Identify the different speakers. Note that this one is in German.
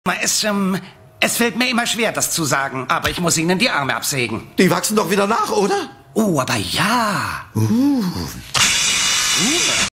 Speaker 1: Es fällt mir immer schwer, das zu sagen, aber ich muss Ihnen die Arme absägen.
Speaker 2: Die wachsen doch wieder nach, oder?
Speaker 1: Oh, aber ja.